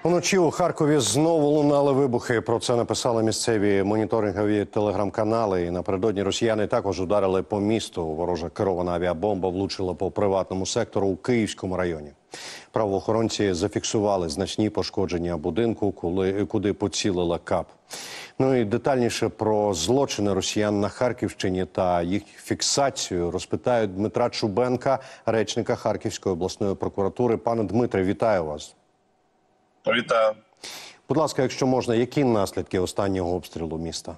Уночі у Харкові знову лунали вибухи. Про це написали місцеві моніторингові телеграм-канали. І напередодні росіяни також ударили по місту. Ворожа керована авіабомба влучила по приватному сектору у Київському районі. Правоохоронці зафіксували значні пошкодження будинку, куди поцілила КАП. Ну і детальніше про злочини росіян на Харківщині та їх фіксацію розпитають Дмитра Чубенка, речника Харківської обласної прокуратури. Пане Дмитре, вітаю вас. Вітаю. Будь ласка, якщо можна, які наслідки останнього обстрілу міста?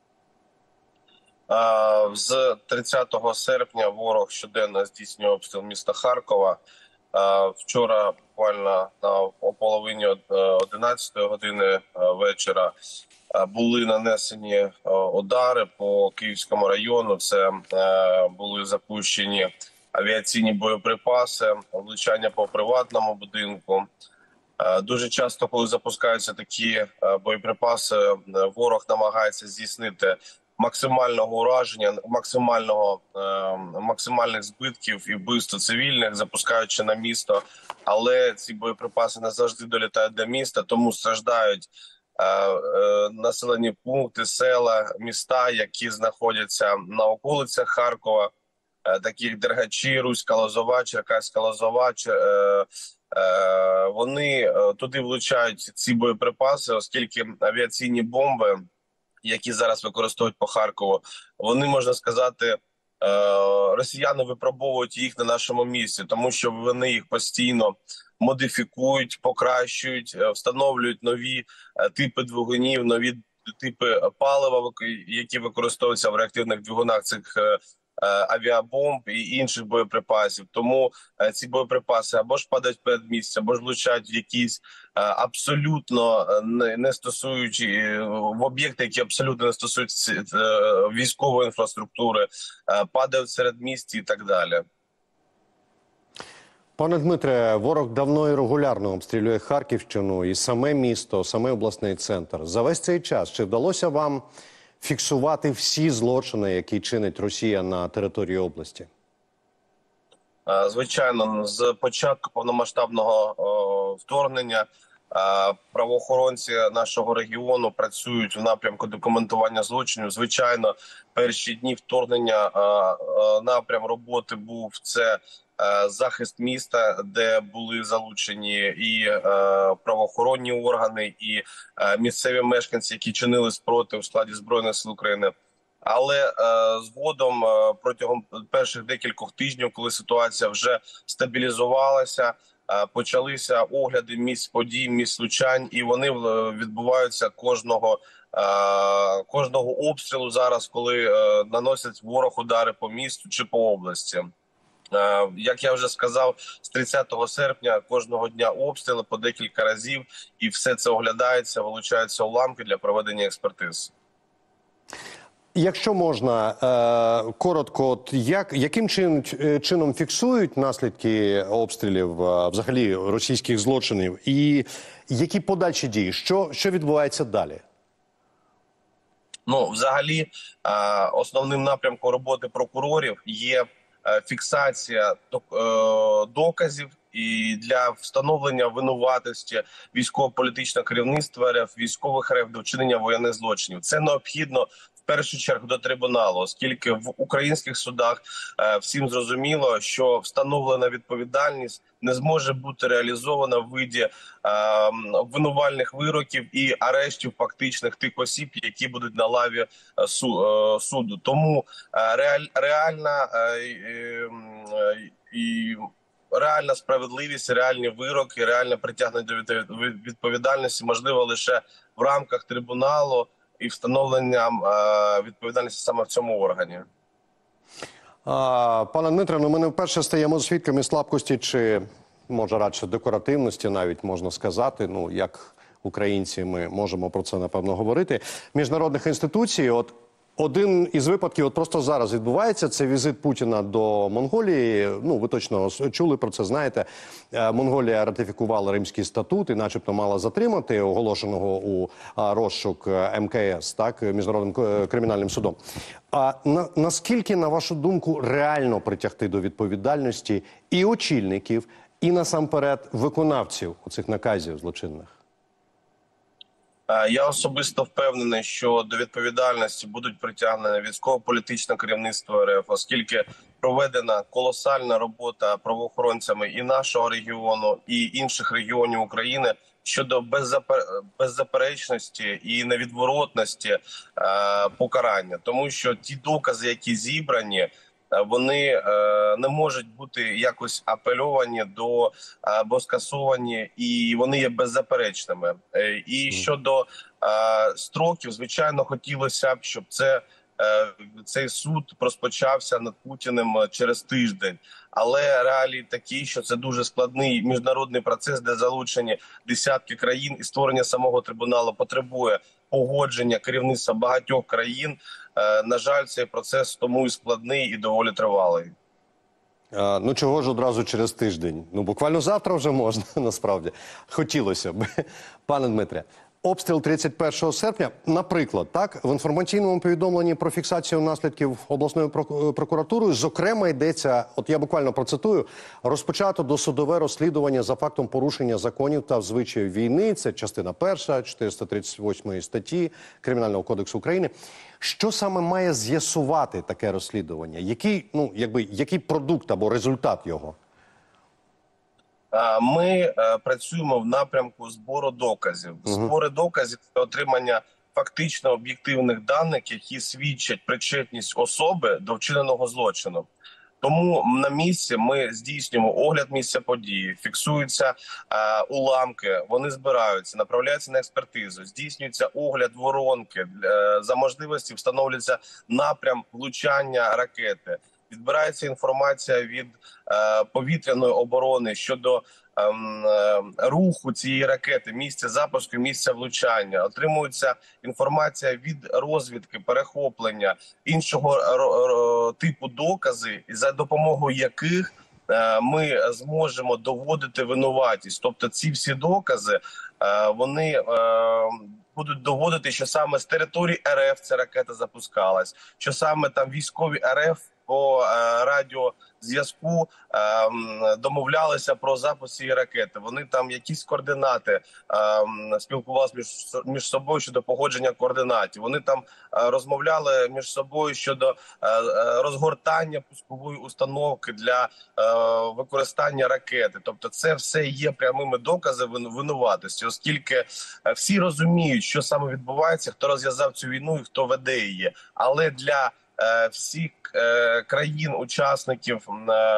З 30 серпня ворог щоденно здійснює обстріл міста Харкова. Вчора, буквально о половині 11 години вечора, були нанесені удари по Київському району. Це були запущені авіаційні боєприпаси, влучання по приватному будинку. Дуже часто, коли запускаються такі боєприпаси, ворог намагається здійснити максимального ураження, максимальних збитків і вбивства цивільних, запускаючи на місто. Але ці боєприпаси не завжди долітають до міста, тому страждають населені пункти, села, міста, які знаходяться на околицях Харкова, такі як Дергачі, Руська Лозова, Черкаська Лозова. Вони туди влучають ці боєприпаси, оскільки авіаційні бомби, які зараз використовують по Харкову, вони, можна сказати, росіяни випробовують їх на нашому місці, тому що вони їх постійно модифікують, покращують, встановлюють нові типи двигунів, нові типи палива, які використовуються в реактивних двигунах цих авіабомб і інших боєприпасів. Тому ці боєприпаси або ж падають перед місцем, або ж влучають в якісь абсолютно не стосуючі в об'єкти, які абсолютно не стосуються військової інфраструктури, падають серед міст і так далі. Пане Дмитре, ворог давно і регулярно обстрілює Харківщину і саме місто, саме обласний центр. За весь цей час чи вдалося вам фіксувати всі злочини, які чинить Росія на території області? Звичайно, з початку повномасштабного вторгнення правоохоронці нашого регіону працюють в напрямку документування злочинів. Звичайно, перші дні вторгнення напрям роботи був це захист міста, де були залучені і правоохоронні органи, і місцеві мешканці, які чинили спротив у складі Збройних сил України. Але згодом, протягом перших декількох тижнів, коли ситуація вже стабілізувалася, почалися огляди місць подій, місць влучань, і вони відбуваються кожного обстрілу зараз, коли наносять ворог удари по місту чи по області. Як я вже сказав, з 30 серпня кожного дня обстріли по декілька разів, і все це оглядається, вилучаються уламки для проведення експертиз. Якщо можна, коротко, яким чином фіксують наслідки обстрілів, взагалі, російських злочинів, і які подальші дії? Що відбувається далі? Ну, взагалі, основним напрямком роботи прокурорів є фіксація доказів і для встановлення винуватості військово-політичного керівництва РФ, військових РФ до вчинення воєнних злочинів. Це необхідно в першу чергу до трибуналу, оскільки в українських судах всім зрозуміло, що встановлена відповідальність не зможе бути реалізована в виді обвинувальних вироків і арештів фактичних тих осіб, які будуть на лаві суду. Тому реальна справедливість, реальні вироки, реальне притягнення до відповідальності можливо лише в рамках трибуналу і встановленням відповідальності саме в цьому органі. Пане Дмитре, ми не вперше стаємо свідками слабкості чи, може, радше декоративності, навіть можна сказати, ну, як українці ми можемо про це, напевно, говорити, міжнародних інституцій. Один із випадків, просто зараз відбувається, це візит Путіна до Монголії. Ну, ви точно чули про це, знаєте. Монголія ратифікувала Римський статут і начебто мала затримати оголошеного у розшук МКС, так, Міжнародним кримінальним судом. А наскільки, на вашу думку, реально притягти до відповідальності і очільників, і насамперед виконавців оцих наказів злочинних? Я особисто впевнений, що до відповідальності будуть притягнені військово-політичне керівництво РФ, оскільки проведена колосальна робота правоохоронцями і нашого регіону, і інших регіонів України щодо беззаперечності і невідворотності покарання, тому що ті докази, які зібрані, вони не можуть бути якось апельовані до або скасовані, і вони є беззаперечними. І щодо строків, звичайно, хотілося б, щоб цей суд розпочався над Путіним через тиждень. Але реалії такі, що це дуже складний міжнародний процес, де залучені десятки країн, і створення самого трибуналу потребує погодження керівництва багатьох країн. На жаль, цей процес тому і складний, і доволі тривалий. Ну, чого ж одразу через тиждень? Ну, буквально завтра вже можна, насправді. Хотілося б. Пане Дмитре, обстріл 31 серпня, наприклад, так, в інформаційному повідомленні про фіксацію наслідків обласною прокуратурою, зокрема, йдеться, от я буквально процитую, розпочато досудове розслідування за фактом порушення законів та звичаїв війни, це частина 1, 438 статті Кримінального кодексу України. Що саме має з'ясувати таке розслідування? Який продукт або результат його? Ми працюємо в напрямку збору доказів. Збори доказів – це отримання фактично об'єктивних даних, які свідчать причетність особи до вчиненого злочину. Тому на місці ми здійснюємо огляд місця події, фіксуються уламки, вони збираються, направляються на експертизу, здійснюється огляд воронки, за можливості встановлюється напрям влучання ракети. Відбирається інформація від повітряної оборони щодо руху цієї ракети, місця запуску, місця влучання. Отримується інформація від розвідки, перехоплення, іншого типу докази, за допомогою яких ми зможемо доводити винуватість. Тобто ці всі докази, вони будуть доводити, що саме з території РФ ця ракета запускалась, що саме там військові РФ по радіозв'язку домовлялися про запуск цієї ракети. Вони там якісь координати спілкувалися між собою щодо погодження координатів. Вони там розмовляли між собою щодо розгортання пускової установки для використання ракети. Тобто це все є прямими доказами винуватості, оскільки всі розуміють, що саме відбувається, хто розв'язав цю війну і хто веде її. Але для всіх країн-учасників,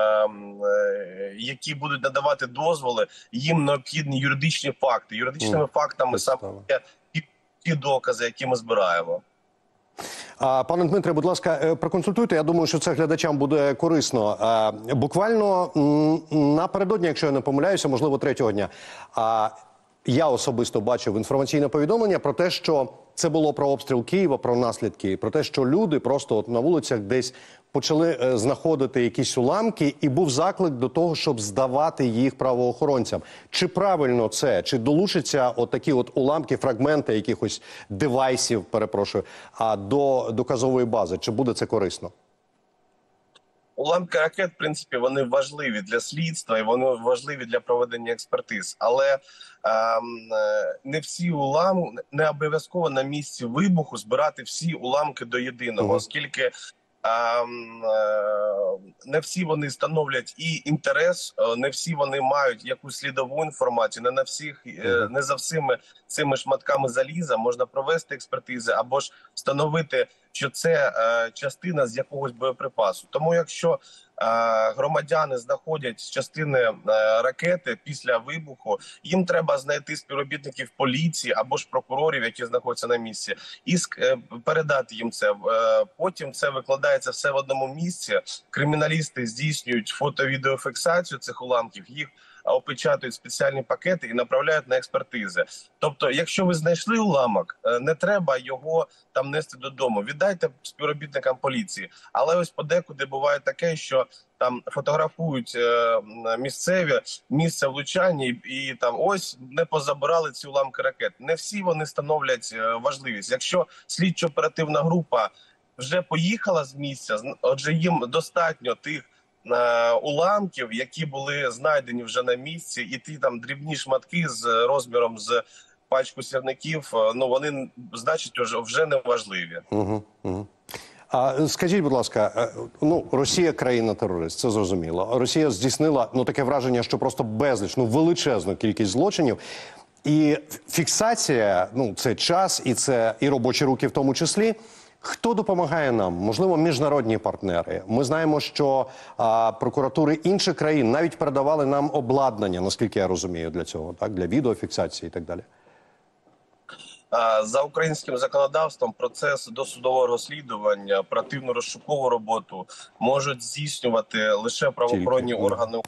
які будуть надавати дозволи, їм необхідні юридичні факти. Юридичними фактами саме є ті докази, які ми збираємо. Пане Дмитре, будь ласка, проконсультуйте. Я думаю, що це глядачам буде корисно. Буквально напередодні, якщо я не помиляюся, можливо, третього дня, я особисто бачив інформаційне повідомлення про те, що це було про обстріл Києва, про наслідки, про те, що люди просто от на вулицях десь почали знаходити якісь уламки, і був заклик до того, щоб здавати їх правоохоронцям. Чи правильно це? Чи долучаться от такі от уламки, фрагменти якихось девайсів, перепрошую, до доказової бази? Чи буде це корисно? Уламки ракет, в принципі, вони важливі для слідства і вони важливі для проведення експертиз. Але не всі уламки, не обов'язково на місці вибуху збирати всі уламки до єдиного, оскільки не всі вони становлять і інтерес, не всі вони мають якусь слідову інформацію, не за всіми цими шматками заліза можна провести експертизи або ж встановити, що це частина з якогось боєприпасу. Тому якщо громадяни знаходять частини ракети після вибуху, їм треба знайти співробітників поліції або ж прокурорів, які знаходяться на місці, і передати їм це. Потім це викладається все в одному місці. Криміналісти здійснюють фото-відеофіксацію цих уламків, їх опечатують спеціальні пакети і направляють на експертизи. Тобто, якщо ви знайшли уламок, не треба його там нести додому. Віддайте співробітникам поліції. Але ось подекуди буває таке, що там фотографують місцеві місця влучання і там ось не позабирали ці уламки ракет. Не всі вони становлять важливість. Якщо слідчо-оперативна група вже поїхала з місця, отже їм достатньо тих уламків, які були знайдені вже на місці, і ті там дрібні шматки з розміром з пачку сірників, ну вони, значить, вже не важливі. А скажіть, будь ласка, ну, Росія країна-терорист, це зрозуміло. Росія здійснила, ну, таке враження, що просто безліч, ну, величезну кількість злочинів. І фіксація, ну, це час, і це і робочі руки в тому числі. Хто допомагає нам? Можливо, міжнародні партнери. Ми знаємо, що прокуратури інших країн навіть передавали нам обладнання, наскільки я розумію, для цього, так, для відеофіксації і так далі. За українським законодавством процес досудового розслідування, оперативно-розшукову роботу можуть здійснювати лише правоохоронні органи.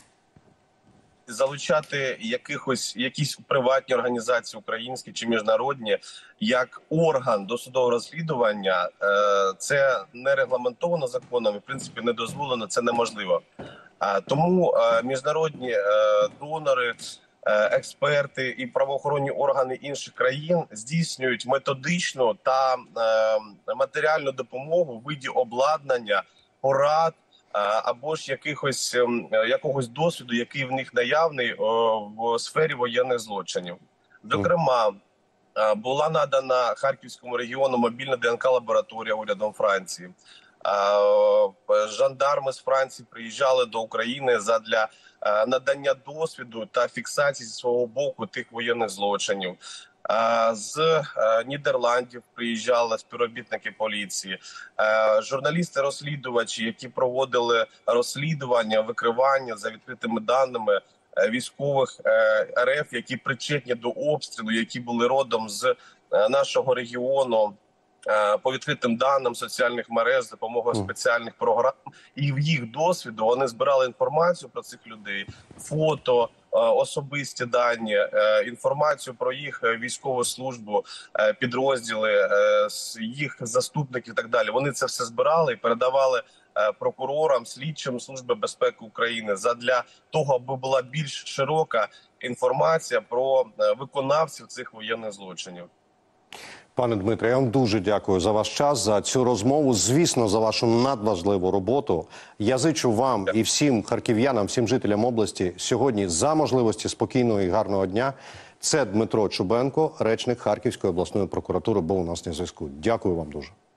Залучати якісь приватні організації, українські чи міжнародні, як орган досудового розслідування, це не регламентовано законом і, в принципі, не дозволено, це неможливо. Тому міжнародні донори, експерти і правоохоронні органи інших країн здійснюють методичну та матеріальну допомогу в виді обладнання, порад, або ж якогось досвіду, який в них наявний в сфері воєнних злочинів. Зокрема, була надана Харківському регіону мобільна ДНК-лабораторія урядом Франції. Жандарми з Франції приїжджали до України задля надання досвіду та фіксації зі свого боку тих воєнних злочинів. З Нідерландів приїжджали співробітники поліції, журналісти-розслідувачі, які проводили розслідування, викривання за відкритими даними військових РФ, які причетні до обстрілу, які були родом з нашого регіону, по відкритим даним соціальних мереж, з допомогою спеціальних програм. І в їх досвіду вони збирали інформацію про цих людей, фото, особисті дані, інформацію про їх військову службу, підрозділи, їх заступників і так далі. Вони це все збирали і передавали прокурорам, слідчим Служби безпеки України задля того, аби була більш широка інформація про виконавців цих воєнних злочинів. Пане Дмитре, я вам дуже дякую за ваш час, за цю розмову, звісно, за вашу надважливу роботу. Я зичу вам і всім харків'янам, всім жителям області сьогодні за можливості спокійного і гарного дня. Це Дмитро Чубенко, речник Харківської обласної прокуратури, був у нас на зв'язку. Дякую вам дуже.